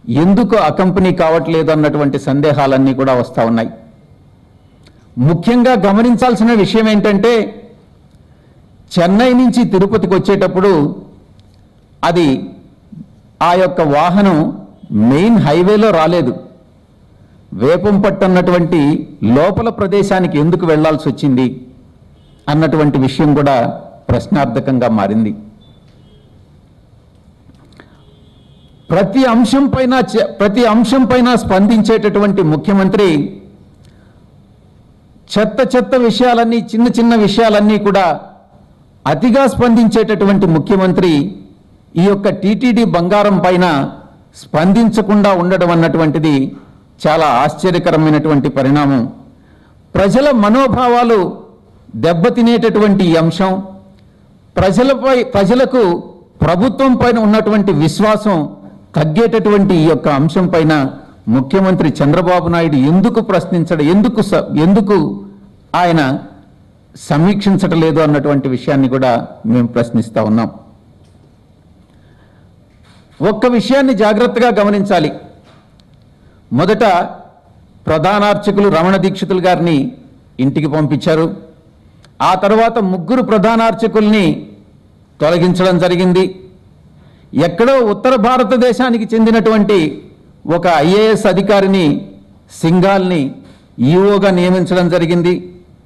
ఎందుకు అకంపెనీ కావట్లేదు అన్నటువంటి సందేహాలన్నీ కూడా వస్తూ ఉన్నాయి. ముఖ్యంగా గమనించాల్సిన విషయం ఏంటంటే చెన్నై నుంచి తిరుపతికి వచ్చేటప్పుడు అది ఆ యొక్క వాహనం మెయిన్ హైవేలో రాలేదు, వేపంపట్టు అన్నటువంటి లోపల ప్రదేశానికి ఎందుకు వెళ్లాల్సి వచ్చింది అన్నటువంటి విషయం కూడా ప్రశ్నార్థకంగా మారింది. ప్రతి అంశం పైన స్పందించేటటువంటి ముఖ్యమంత్రి చెత్త విషయాలన్నీ, చిన్న విషయాలన్నీ కూడా అతిగా స్పందించేటటువంటి ముఖ్యమంత్రి ఈ యొక్క టీటీడీ బంగారం పైన స్పందించకుండా ఉండడం అన్నటువంటిది చాలా ఆశ్చర్యకరమైనటువంటి పరిణామం. మనోభావాలు దెబ్బతినేటటువంటి ఈ అంశం, ప్రజలకు ప్రభుత్వం పైన ఉన్నటువంటి విశ్వాసం తగ్గేటటువంటి ఈ యొక్క అంశం పైన ముఖ్యమంత్రి చంద్రబాబు నాయుడు ఎందుకు ప్రశ్నించడం, ఎందుకు ఆయన సమీక్షించటం లేదు అన్నటువంటి విషయాన్ని కూడా మేము ప్రశ్నిస్తా ఉన్నాం. ఒక్క విషయాన్ని జాగ్రత్తగా గమనించాలి. మొదట ప్రధాన అర్చకులు రమణ దీక్షితులు గారిని ఇంటికి పంపించారు. ఆ తర్వాత 3 ప్రధాన అర్చకుల్ని తొలగించడం జరిగింది. ఎక్కడో ఉత్తర భారతదేశానికి చెందినటువంటి ఒక ఐఏఎస్ అధికారిని సింఘాల్ని ఈఓగా నియమించడం జరిగింది.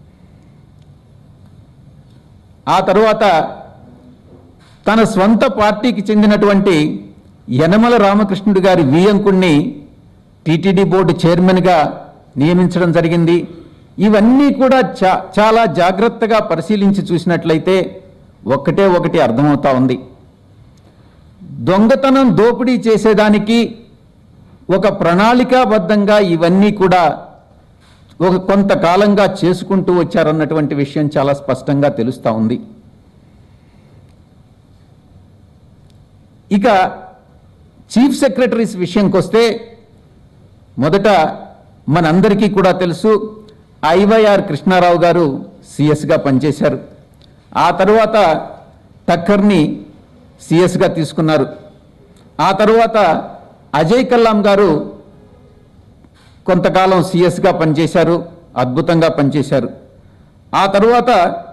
ఆ తర్వాత తన స్వంత పార్టీకి చెందినటువంటి యనమల రామకృష్ణుడు గారి వియంకుణ్ణి టీటీడీ బోర్డు చైర్మన్గా నియమించడం జరిగింది. ఇవన్నీ కూడా చాలా జాగ్రత్తగా పరిశీలించి చూసినట్లయితే ఒకటి అర్థమవుతా ఉంది. దొంగతనం దోపిడీ చేసేదానికి ఒక ప్రణాళికాబద్ధంగా ఇవన్నీ కూడా కొంతకాలంగా చేసుకుంటూ వచ్చారన్నటువంటి విషయం చాలా స్పష్టంగా తెలుస్తూ ఉంది. ఇక చీఫ్ సెక్రటరీస్ విషయంకి వస్తే మొదట మనందరికీ కూడా తెలుసు ఐవైఆర్ కృష్ణారావు గారు సిఎస్గా పనిచేశారు. ఆ తర్వాత టక్కర్ని సిఎస్గా తీసుకున్నారు. ఆ తర్వాత అజయ్ కల్లాం గారు కొంతకాలం సిఎస్గా పనిచేశారు, అద్భుతంగా పనిచేశారు. ఆ తర్వాత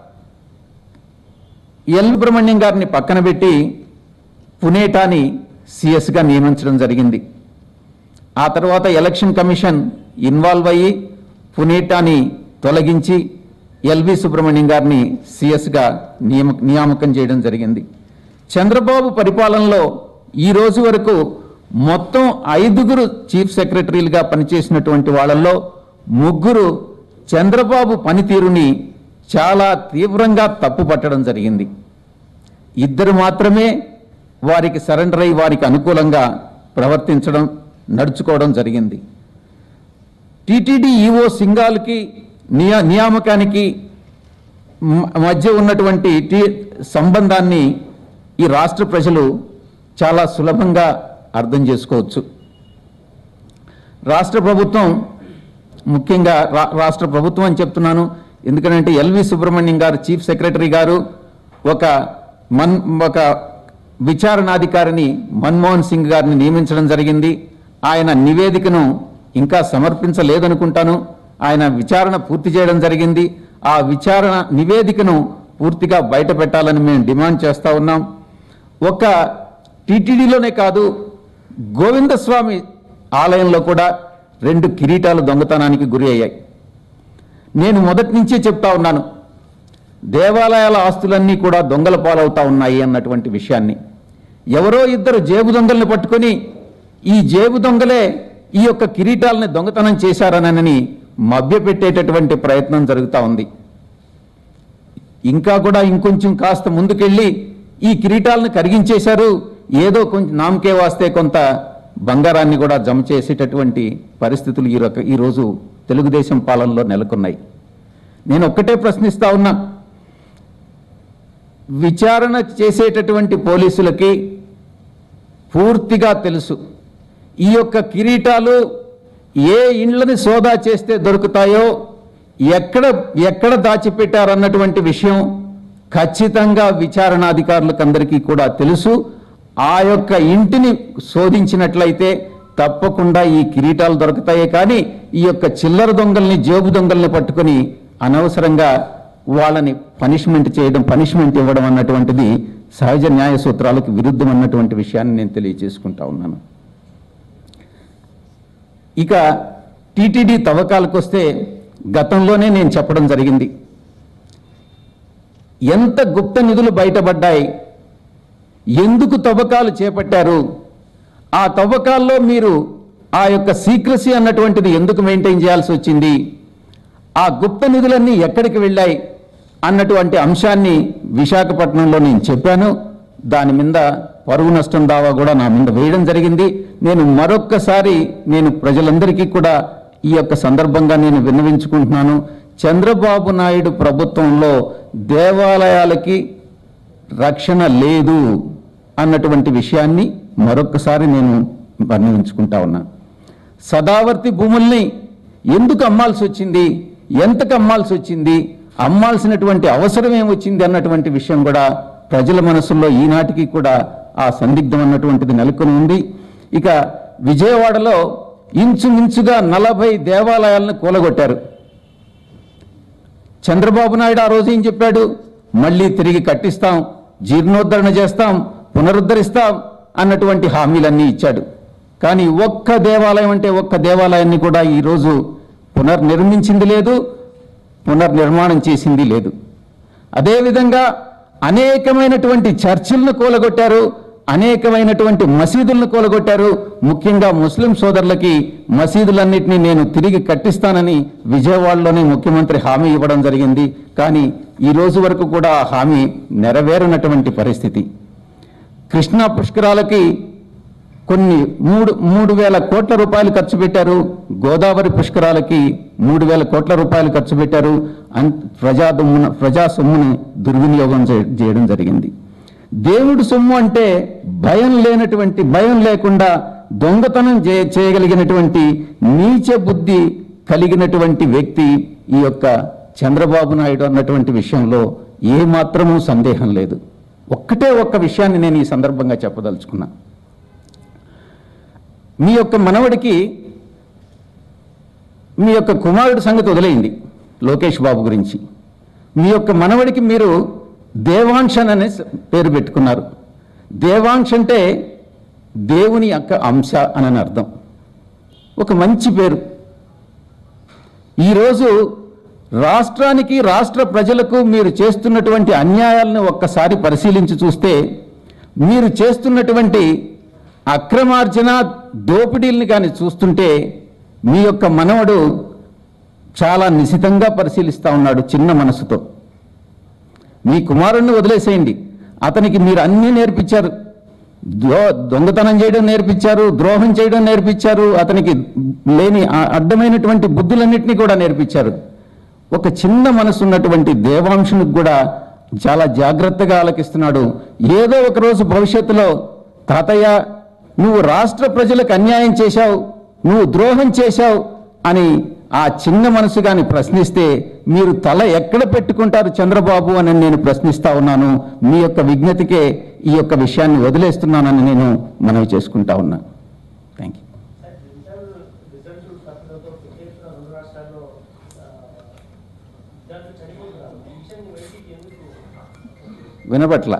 ఎల్ సుబ్రహ్మణ్యం గారిని పక్కన పెట్టి పునేటాని సిఎస్గా నియమించడం జరిగింది. ఆ తర్వాత ఎలక్షన్ కమిషన్ ఇన్వాల్వ్ అయ్యి పునేటాని తొలగించి ఎల్వి సుబ్రహ్మణ్యం గారిని సిఎస్గా నియామకం చేయడం జరిగింది. చంద్రబాబు పరిపాలనలో ఈ రోజు వరకు మొత్తం 5 చీఫ్ సెక్రటరీలుగా పనిచేసినటువంటి వాళ్ళల్లో 3 చంద్రబాబు పనితీరుని చాలా తీవ్రంగా తప్పుపట్టడం జరిగింది. 2 మాత్రమే వారికి సరెండర్ అయి వారికి అనుకూలంగా నడుచుకోవడం జరిగింది. టీటీడీ ఈఓ సింఘాల్కి నియామకానికి మధ్య ఉన్నటువంటి సంబంధాన్ని ఈ రాష్ట్ర ప్రజలు చాలా సులభంగా అర్థం చేసుకోవచ్చు. రాష్ట్ర ప్రభుత్వం, ముఖ్యంగా రాష్ట్ర ప్రభుత్వం అని చెప్తున్నాను ఎందుకంటే ఎల్వి సుబ్రహ్మణ్యం గారు చీఫ్ సెక్రటరీ గారు ఒక విచారణాధికారిని మన్మోహన్ సింగ్ గారిని నియమించడం జరిగింది. ఆయన నివేదికను ఇంకా సమర్పించలేదనుకుంటాను. ఆయన విచారణ పూర్తి చేయడం జరిగింది. ఆ విచారణ నివేదికను పూర్తిగా బయట పెట్టాలని మేము డిమాండ్ చేస్తూ ఉన్నాం. ఒక టీటీడీలోనే కాదు, గోవిందస్వామి ఆలయంలో కూడా 2 కిరీటాలు దొంగతనానికి గురి అయ్యాయి. నేను మొదటి నుంచే చెప్తా ఉన్నాను, దేవాలయాల ఆస్తులన్నీ కూడా దొంగల పాలవుతా ఉన్నాయి అన్నటువంటి విషయాన్ని. ఎవరో 2 జేబు దొంగల్ని పట్టుకొని ఈ జేబు దొంగలే ఈ యొక్క కిరీటాలని దొంగతనం చేశారనని మభ్యపెట్టేటటువంటి ప్రయత్నం జరుగుతూ ఉంది. ఇంకా కూడా ఇంకొంచెం కాస్త ముందుకెళ్ళి ఈ కిరీటాలను కరిగించేశారు, ఏదో కొంచెం నామకే వాస్తే కొంత బంగారాన్ని కూడా జమ చేసేటటువంటి పరిస్థితులు ఈరోజు తెలుగుదేశం పాలనలో నెలకొన్నాయి. నేను ఒక్కటే ప్రశ్నిస్తా ఉన్నా, విచారణ చేసేటటువంటి పోలీసులకి పూర్తిగా తెలుసు ఈ యొక్క కిరీటాలు ఏ ఇండ్లని సోదా చేస్తే దొరుకుతాయో, ఎక్కడ దాచిపెట్టారన్నటువంటి విషయం ఖచ్చితంగా విచారణాధికారులకు అందరికీ కూడా తెలుసు. ఆ యొక్క ఇంటిని శోధించినట్లయితే తప్పకుండా ఈ కిరీటాలు దొరుకుతాయే కానీ ఈ యొక్క చిల్లర దొంగల్ని, జేబు దొంగల్ని పట్టుకొని అనవసరంగా వాళ్ళని పనిష్మెంట్ ఇవ్వడం అన్నటువంటిది సహజ న్యాయ సూత్రాలకు విరుద్ధం అన్నటువంటి విషయాన్ని నేను తెలియజేసుకుంటా ఉన్నాను. ఇక టీటీడీ తవ్వకాలకు వస్తే గతంలోనే నేను చెప్పడం జరిగింది. ఎంత గుప్త నిధులు బయటపడ్డాయి, ఎందుకు తవ్వకాలు చేపట్టారు, ఆ తవ్వకాల్లో మీరు ఆ యొక్క సీక్రసీ అన్నటువంటిది ఎందుకు మెయింటైన్ చేయాల్సి వచ్చింది, ఆ గుప్త నిధులన్నీ ఎక్కడికి వెళ్ళాయి అన్నటువంటి అంశాన్ని విశాఖపట్నంలో నేను చెప్పాను. దాని మీద పరువు నష్టం దావా కూడా నా మీద వేయడం జరిగింది. నేను మరొక్కసారి ప్రజలందరికీ కూడా ఈ యొక్క సందర్భంగా నేను విన్నవించుకుంటున్నాను. చంద్రబాబు నాయుడు ప్రభుత్వంలో దేవాలయాలకి రక్షణ లేదు అన్నటువంటి విషయాన్ని మరొక్కసారి నేను వర్ణించుకుంటా ఉన్నా. సదావర్తి భూముల్ని ఎందుకు అమ్మాల్సి వచ్చింది, ఎంతకు అమ్మాల్సి వచ్చింది, అమ్మాల్సినటువంటి అవసరం ఏమొచ్చింది అన్నటువంటి విషయం కూడా ప్రజల మనసుల్లో ఈనాటికి కూడా ఆ సందిగ్ధం అన్నటువంటిది నెలకొని ఉంది. ఇక విజయవాడలో ఇంచుమించుగా 40 దేవాలయాలను కూలగొట్టారు. చంద్రబాబు నాయుడు ఆ రోజు ఏం చెప్పాడు, మళ్ళీ తిరిగి కట్టిస్తాం, జీర్ణోద్ధరణ చేస్తాం, పునరుద్ధరిస్తాం అన్నటువంటి హామీలన్నీ ఇచ్చాడు. కానీ ఒక్క దేవాలయం అంటే ఒక్క దేవాలయాన్ని కూడా ఈరోజు పునర్నిర్మించింది లేదు, పునర్నిర్మాణం చేసింది లేదు. అదేవిధంగా అనేకమైనటువంటి చర్చిలను కూలగొట్టారు, అనేకమైనటువంటి మసీదులను కూలగొట్టారు. ముఖ్యంగా ముస్లిం సోదరులకి మసీదులన్నింటినీ నేను తిరిగి కట్టిస్తానని విజయవాడలోనే ముఖ్యమంత్రి హామీ ఇవ్వడం జరిగింది. కానీ ఈ రోజు వరకు కూడా ఆ హామీ నెరవేరినటువంటి పరిస్థితి. కృష్ణా పుష్కరాలకి కొన్ని 3,000 కోట్ల రూపాయలు ఖర్చు పెట్టారు. గోదావరి పుష్కరాలకి 3,000 కోట్ల రూపాయలు ఖర్చు పెట్టారు. ప్రజా సొమ్ముని దుర్వినియోగం చేయడం జరిగింది. దేవుడి సొమ్ము అంటే భయం లేకుండా దొంగతనం చేయగలిగినటువంటి నీచ బుద్ధి కలిగినటువంటి వ్యక్తి ఈ యొక్క చంద్రబాబు నాయుడు అన్నటువంటి విషయంలో ఏమాత్రమూ సందేహం లేదు. ఒక్క విషయాన్ని నేను ఈ సందర్భంగా చెప్పదలుచుకున్నా. మీ యొక్క మనవడికి మీ యొక్క కుమారుడి సంగతి వదిలేయండి, లోకేష్ బాబు గురించి. మీ యొక్క మనవడికి మీరు దేవాంశన్ అనే పేరు పెట్టుకున్నారు. దేవాంశ్ అంటే దేవుని యొక్క అంశ అని అర్థం. ఒక మంచి పేరు. ఈరోజు రాష్ట్రానికి, రాష్ట్ర ప్రజలకు మీరు చేస్తున్నటువంటి అన్యాయాలను ఒక్కసారి పరిశీలించి చూస్తే, మీరు చేస్తున్నటువంటి అక్రమార్జన, దోపిడీల్ని కానీ చూస్తుంటే మీ యొక్క మనవడు చాలా నిశితంగా పరిశీలిస్తూ ఉన్నాడు చిన్న మనసుతో. మీ కుమారుణ్ణి వదిలేసేయండి, అతనికి మీరు అన్నీ నేర్పించారు. దొంగతనం చేయడం నేర్పించారు, ద్రోహం చేయడం నేర్పించారు, అతనికి లేని అడ్డమైనటువంటి బుద్ధులన్నింటినీ కూడా నేర్పించారు. ఒక చిన్న మనసు ఉన్నటువంటి దేవాంశునికి కూడా చాలా జాగ్రత్తగా ఆలకిస్తున్నాడు. ఏదో ఒక రోజు భవిష్యత్తులో తాతయ్య నువ్వు రాష్ట్ర ప్రజలకు అన్యాయం చేశావు, నువ్వు ద్రోహం చేశావు అని ఆ చిన్న మనసు కానీ ప్రశ్నిస్తే మీరు తల ఎక్కడ పెట్టుకుంటారు చంద్రబాబు అని నేను ప్రశ్నిస్తా ఉన్నాను. మీ యొక్క విజ్ఞతకే ఈ యొక్క విషయాన్ని వదిలేస్తున్నానని నేను మనవి చేసుకుంటా ఉన్నా. Thank you. వినపట్ల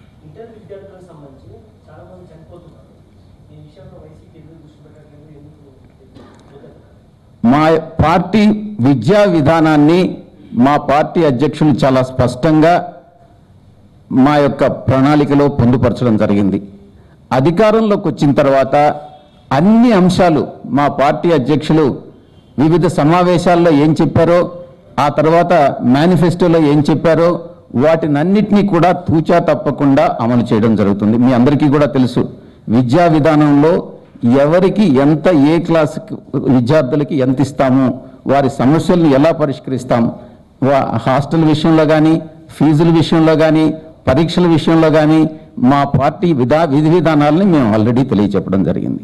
మా పార్టీ విద్యా విధానాన్ని మా పార్టీ అధ్యక్షులు చాలా స్పష్టంగా మా యొక్క ప్రణాళికలో పొందుపరచడం జరిగింది. అధికారంలోకి వచ్చిన తర్వాత అన్ని అంశాలు మా పార్టీ అధ్యక్షులు వివిధ సమావేశాల్లో ఏం చెప్పారో, ఆ తర్వాత మేనిఫెస్టోలో ఏం చెప్పారో వాటినన్నిటినీ కూడా తూచా తప్పకుండా అమలు చేయడం జరుగుతుంది. మీ అందరికీ కూడా తెలుసు, విద్యా విధానంలో ఎవరికి ఎంత, ఏ క్లాస్ విద్యార్థులకి ఎంత ఇస్తాము, వారి సమస్యలను ఎలా పరిష్కరిస్తాం, హాస్టల్ విషయంలో కానీ, ఫీజుల విషయంలో కానీ, పరీక్షల విషయంలో కానీ మా పార్టీ విధి విధానాలని మేము ఆల్రెడీ తెలియచెప్పడం జరిగింది.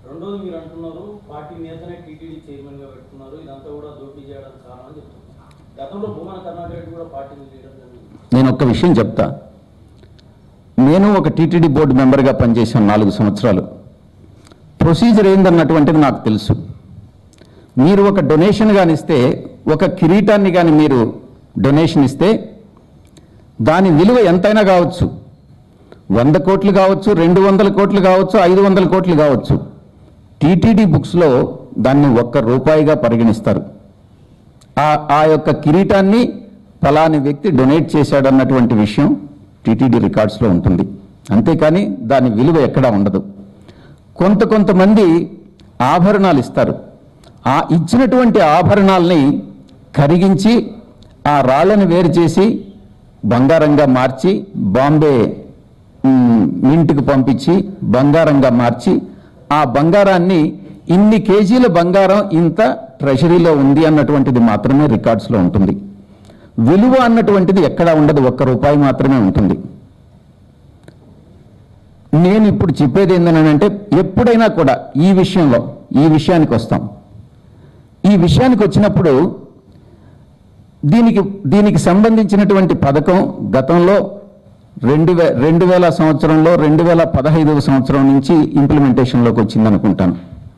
రెండోది మీరు అంటున్నారు పార్టీ నేతనే టీటీడీ చైర్మన్ గా పెట్టుకున్నారు, ఇదంతా కూడా దోపిడీ చేయడానికి కారణం అని చెప్తున్నారు. గతంలో భూమన కర్ణాకర్ రెడ్డి కూడా పార్టీని చేయడం జరిగింది. నేను ఒక్క విషయం చెప్తా. నేను ఒక టీటీడీ బోర్డు మెంబర్గా పనిచేశాను 4 సంవత్సరాలు. ప్రొసీజర్ ఏందన్నటువంటిది నాకు తెలుసు. మీరు ఒక డొనేషన్ కానీ ఇస్తే, ఒక కిరీటాన్ని కానీ మీరు డొనేషన్ ఇస్తే దాని విలువ ఎంతైనా కావచ్చు, 100 కోట్లు కావచ్చు, 200 కోట్లు కావచ్చు, 500 కోట్లు కావచ్చు. టీటీడీ బుక్స్లో దాన్ని ₹1 పరిగణిస్తారు. ఆ యొక్క కిరీటాన్ని ఫలాని వ్యక్తి డొనేట్ చేశాడన్నటువంటి విషయం టీటీడీ రికార్డ్స్లో ఉంటుంది. అంతేకాని దాని విలువ ఎక్కడా ఉండదు. కొంతమంది ఆభరణాలు ఇస్తారు. ఆ ఇచ్చినటువంటి ఆభరణాలని కరిగించి ఆ రాళ్ళని వేరు చేసి బంగారంగా మార్చి బాంబే మింట్కి పంపించి బంగారంగా మార్చి ఆ బంగారాన్ని ఇన్ని కేజీల బంగారం ఇంత ట్రెషరీలో ఉంది అన్నటువంటిది మాత్రమే రికార్డ్స్లో ఉంటుంది. విలువ అన్నటువంటిది ఎక్కడా ఉండదు, ₹1 మాత్రమే ఉంటుంది. నేను ఇప్పుడు చెప్పేది ఏంటంటే, ఎప్పుడైనా కూడా ఈ విషయానికి వస్తాం. ఈ విషయానికి వచ్చినప్పుడు దీనికి సంబంధించినటువంటి పథకం గతంలో 2000 సంవత్సరంలో 2015వ సంవత్సరం నుంచి ఇంప్లిమెంటేషన్లోకి వచ్చిందనుకుంటాను.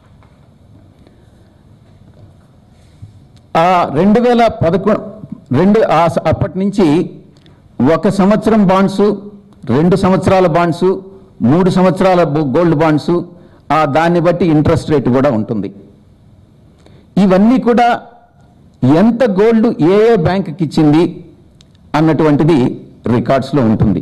ఆ 2011 అప్పటి నుంచి 1 సంవత్సరం బాండ్స్, 2 సంవత్సరాల బాండ్స్, 3 సంవత్సరాల గోల్డ్ బాండ్స్, దాన్ని బట్టి ఇంట్రెస్ట్ రేట్ కూడా ఉంటుంది. ఇవన్నీ కూడా ఎంత గోల్డ్ ఏ బ్యాంకుకి ఇచ్చింది అన్నటువంటిది రికార్డ్స్లో ఉంటుంది.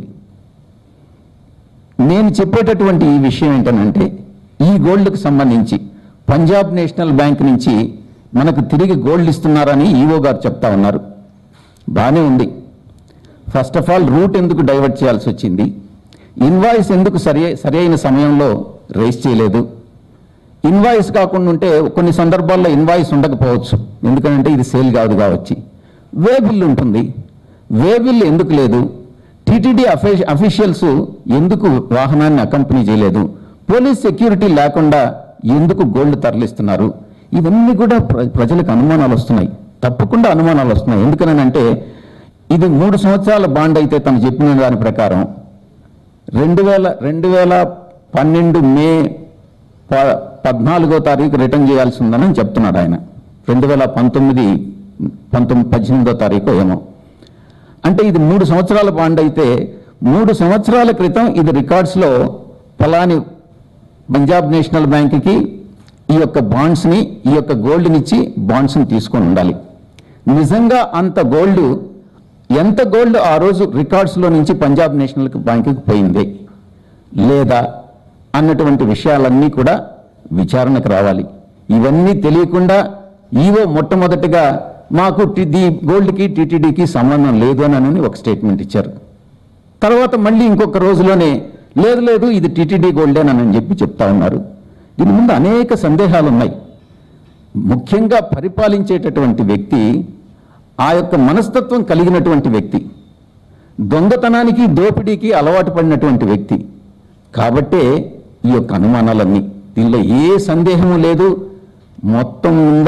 నేను చెప్పేటటువంటి ఈ విషయం ఏంటంటే, ఈ గోల్డ్కి సంబంధించి పంజాబ్ నేషనల్ బ్యాంక్ నుంచి మనకు తిరిగి గోల్డ్ ఇస్తున్నారని ఈవో గారు చెప్తా ఉన్నారు. బాగానే ఉంది. ఫస్ట్ ఆఫ్ ఆల్ రూట్ ఎందుకు డైవర్ట్ చేయాల్సి వచ్చింది? ఇన్వాయిస్ ఎందుకు సరైన సమయంలో రేస్ చేయలేదు? ఇన్వాయిస్ కాకుండా ఉంటే కొన్ని సందర్భాల్లో ఇన్వాయిస్ ఉండకపోవచ్చు, ఎందుకంటే ఇది సేల్ కాదు కావచ్చు. వే బిల్ ఉంటుంది, వే బిల్ ఎందుకు లేదు? టీటీడీ అఫీషియల్స్ ఎందుకు వాహనాన్ని అకంపెనీ చేయలేదు? పోలీస్ సెక్యూరిటీ లేకుండా ఎందుకు గోల్డ్ తరలిస్తున్నారు? ఇవన్నీ కూడా ప్రజలకు అనుమానాలు వస్తున్నాయి, తప్పకుండా అనుమానాలు వస్తున్నాయి. ఎందుకనంటే ఇది 3 సంవత్సరాల బాండ్ అయితే తను చెప్పిన దాని ప్రకారం 2012 మే 14వ తారీఖు రిటర్న్ చేయాల్సి ఉందని చెప్తున్నాడు ఆయన. 2018వ తారీఖు ఏమో. అంటే ఇది 3 సంవత్సరాల బాండ్ అయితే 3 సంవత్సరాల క్రితం ఇది రికార్డ్స్లో ఫలాని పంజాబ్ నేషనల్ బ్యాంక్కి ఈ యొక్క బాండ్స్ని, ఈ యొక్క గోల్డ్ని ఇచ్చి బాండ్స్ని తీసుకొని ఉండాలి. నిజంగా అంత గోల్డ్, ఎంత గోల్డ్ ఆ రోజు రికార్డ్స్లో నుంచి పంజాబ్ నేషనల్ బ్యాంకుకి పోయింది లేదా అన్నటువంటి విషయాలన్నీ కూడా విచారణకు రావాలి. ఇవన్నీ తెలియకుండా ఈవో మొట్టమొదటిగా మాకు గోల్డ్కి టీటీడీకి సంబంధం లేదు అని ఒక స్టేట్మెంట్ ఇచ్చారు. తర్వాత మళ్ళీ ఇంకొక రోజులోనే లేదు ఇది టీటీడీ గోల్డేనని చెప్పి చెప్తా ఉన్నారు. దీని ముందు అనేక సందేహాలు ఉన్నాయి. ముఖ్యంగా పరిపాలించేటటువంటి వ్యక్తి, ఆ యొక్క మనస్తత్వం కలిగినటువంటి వ్యక్తి, దొంగతనానికి దోపిడీకి అలవాటు పడినటువంటి వ్యక్తి కాబట్టే ఈ యొక్క అనుమానాలన్నీ. దీనిలో ఏ సందేహము లేదు. మొత్తం మీద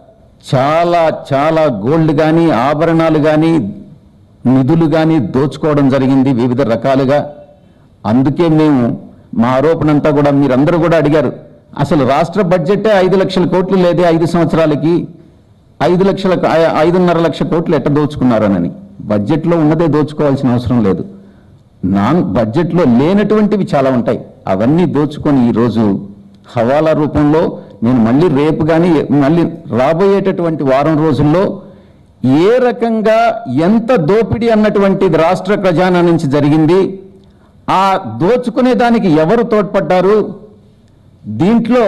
చాలా గోల్డ్ కానీ, ఆభరణాలు కానీ, నిధులు కానీ దోచుకోవడం జరిగింది వివిధ రకాలుగా. అందుకే మేము మా ఆరోపణ అంతా కూడా మీరందరూ కూడా అడిగారు, అసలు రాష్ట్ర బడ్జెటే 5 లక్షల కోట్లు లేదే 5 సంవత్సరాలకి, 5.5 లక్షల కోట్లు ఎట్ట దోచుకున్నారనని. బడ్జెట్లో ఉన్నదే దోచుకోవాల్సిన అవసరం లేదు. బడ్జెట్లో లేనటువంటివి చాలా ఉంటాయి. అవన్నీ దోచుకొని ఈరోజు హవాలా రూపంలో నేను మళ్ళీ రేపు కానీ మళ్ళీ రాబోయేటటువంటి వారం రోజుల్లో ఏ రకంగా ఎంత దోపిడీ అన్నటువంటిది రాష్ట్ర ఖజానా నుంచి జరిగింది, ఆ దోచుకునే దానికి ఎవరు తోడ్పడ్డారు, దీంట్లో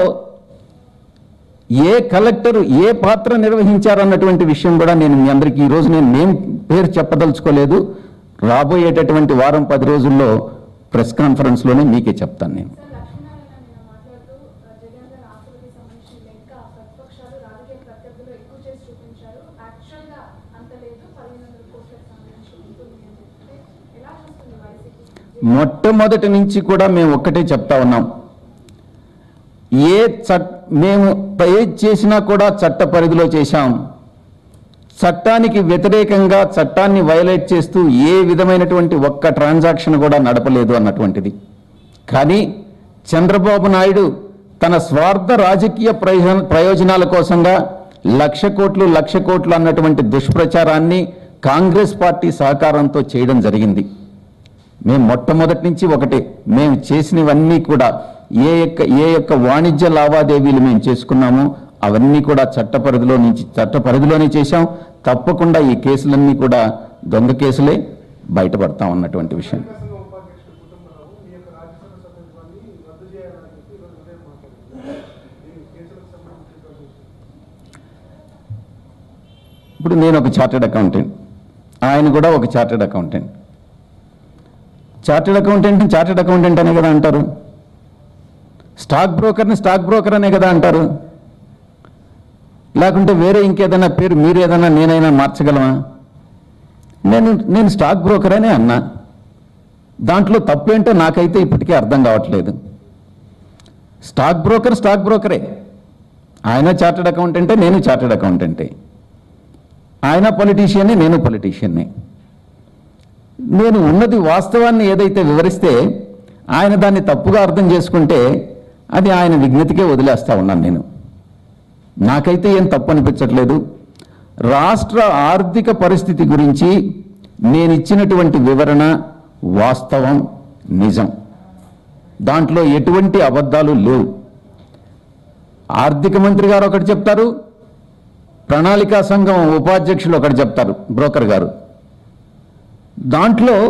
ఏ కలెక్టర్ ఏ పాత్ర నిర్వహించారన్నటువంటి విషయం కూడా నేను మీ అందరికీ ఈరోజు నేను పేరు చెప్పదలుచుకోలేదు. రాబోయేటటువంటి వారం 10 రోజుల్లో ప్రెస్ కాన్ఫరెన్స్లోనే మీకే చెప్తాను నేను. మొట్టమొదటి నుంచి కూడా మేము ఒక్కటే చెప్తా ఉన్నాం, మేము ఏది చేసినా కూడా చట్ట పరిధిలో చేశాం. చట్టానికి వ్యతిరేకంగా చట్టాన్ని వైలేట్ చేస్తూ ఏ విధమైనటువంటి ఒక్క ట్రాన్సాక్షన్ కూడా నడపలేదు అన్నటువంటిది. కానీ చంద్రబాబు నాయుడు తన స్వార్థ రాజకీయ ప్రయోజనాల కోసంగా 1,00,00,000 కోట్లు అన్నటువంటి దుష్ప్రచారాన్ని కాంగ్రెస్ పార్టీ సహకారంతో చేయడం జరిగింది. మేము మొట్టమొదటి నుంచి ఒకటే, మేము చేసినవన్నీ కూడా ఏ యొక్క వాణిజ్య లావాదేవీలు మేము చేసుకున్నామో అవన్నీ కూడా చట్ట పరిధిలోనే చేశాం. తప్పకుండా ఈ కేసులన్నీ కూడా దొంగ కేసులే బయటపడతాం అన్నటువంటి విషయం. ఇప్పుడు నేను ఒక చార్టెడ్ అకౌంటెంట్, ఆయన కూడా ఒక చార్టెడ్ అకౌంటెంట్. చార్టెడ్ అకౌంటెంట్ అనే కదా అంటారు, స్టాక్ బ్రోకర్ అనే కదా అంటారు. లేకుంటే వేరే ఇంకేదైనా పేరు మీరు ఏదైనా నేనైనా మార్చగలమా? నేను స్టాక్ బ్రోకర్ అనే అన్నా. దాంట్లో తప్పేంటో నాకైతే ఇప్పటికీ అర్థం కావట్లేదు. స్టాక్ బ్రోకరే. ఆయన చార్టెడ్ అకౌంటెంటే, నేను చార్టెడ్ అకౌంటెంటే. ఆయన పొలిటీషియన్ని, నేను పొలిటీషియన్ని. నేను ఉన్నది వాస్తవాన్ని ఏదైతే వివరిస్తే ఆయన దాన్ని తప్పుగా అర్థం చేసుకుంటే అది ఆయన విజ్ఞతకే వదిలేస్తా ఉన్నాను. నేను నాకైతే ఏం తప్పు అనిపించట్లేదు. రాష్ట్ర ఆర్థిక పరిస్థితి గురించి నేను ఇచ్చినటువంటి వివరణ వాస్తవం, నిజం. దాంట్లో ఎటువంటి అబద్ధాలు లేవు. ఆర్థిక మంత్రి గారు ఒకటి చెప్తారు, ప్రణాళికా సంఘం ఉపాధ్యక్షులు ఒకటి చెప్తారు, బ్రోకర్ గారు. దాంట్లో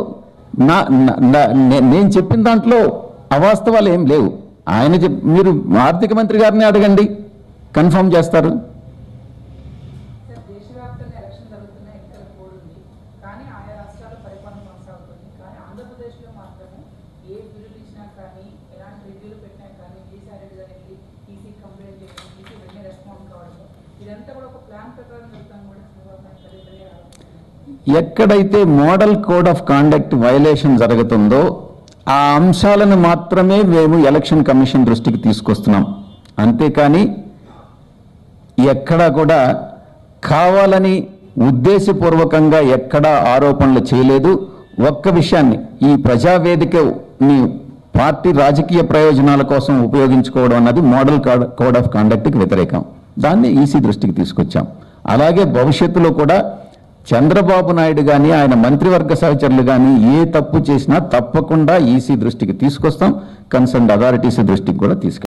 నేను చెప్పిన దాంట్లో అవాస్తవాలు ఏం లేవు. మీరు ఆర్థిక మంత్రి గారిని అడగండి, కన్ఫర్మ్ చేస్తారు. దేశవ్యాప్తంగా ఎలక్షన్ జరుగుతున్నాయి, ఎన్నికల కోడ్ ఉంది, కానీ ఆయా రాష్ట్రాల పరిపాలన కొనసాగుతుంది. కానీ ఆంధ్రప్రదేశ్లో మాత్రమే ఏ బిల్లులు ఇచ్చినా కానీ, ఎలాంటి రివ్యూలు పెట్టినా కానీ, విజయసాయి రెడ్డి గారికి ఈసీ కంప్లైంట్ చేయడం, ఈసీ వెంటనే రెస్పాండ్ కావడం, ఇదంతా కూడా ఒక ప్లాన్ ప్రకారం జరుగుతాను కూడా చంద్రబాబు నాయుడు పదే ఎక్కడైతే model code of conduct violation జరుగుతుందో ఆ అంశాలను మాత్రమే మేము ఎలక్షన్ కమిషన్ దృష్టికి తీసుకొస్తున్నాం. అంతేకాని ఎక్కడా కూడా కావాలని ఉద్దేశపూర్వకంగా ఎక్కడా ఆరోపణలు చేయలేదు. ఒక్క విషయాన్ని, ఈ ప్రజావేదికని పార్టీ రాజకీయ ప్రయోజనాల కోసం ఉపయోగించుకోవడం అన్నది మోడల్ కోడ్ ఆఫ్ కాండక్ట్కి వ్యతిరేకం. దాన్ని ఈసీ దృష్టికి తీసుకొచ్చాం. అలాగే భవిష్యత్తులో కూడా చంద్రబాబు నాయుడు కానీ ఆయన మంత్రివర్గ సహచరులు కానీ ఏ తప్పు చేసినా తప్పకుండా ఈసీ దృష్టికి తీసుకొస్తాం, కన్సర్న్డ్ అథారిటీస్ దృష్టికి కూడా తీసుకెళ్తాం.